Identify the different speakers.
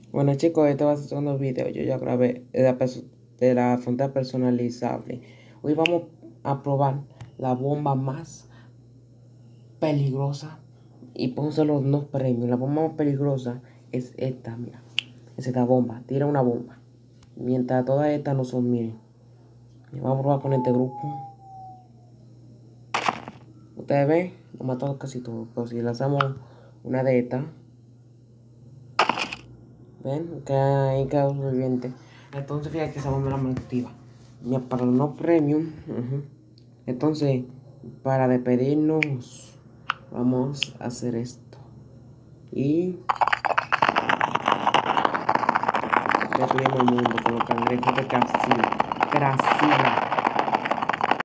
Speaker 1: Bueno chicos, este va a ser el segundo video. Yo ya grabé de la fuente personalizable. Hoy vamos a probar la bomba más peligrosa y pónganse los no premios. La bomba más peligrosa es esta, mira. Es esta bomba. Tira una bomba. Mientras todas estas no son, miren. Vamos a probar con este grupo. Ustedes ven, nos matamos casi todo. Pero si lanzamos una de estas, ven, que ahí queda un sobreviviente. Entonces fíjate que esa bomba es la más activa. Ya para los no premium. Entonces, para despedirnos, vamos a hacer esto. Y destruimos el mundo con los cangrejos de Brasil. Brasil.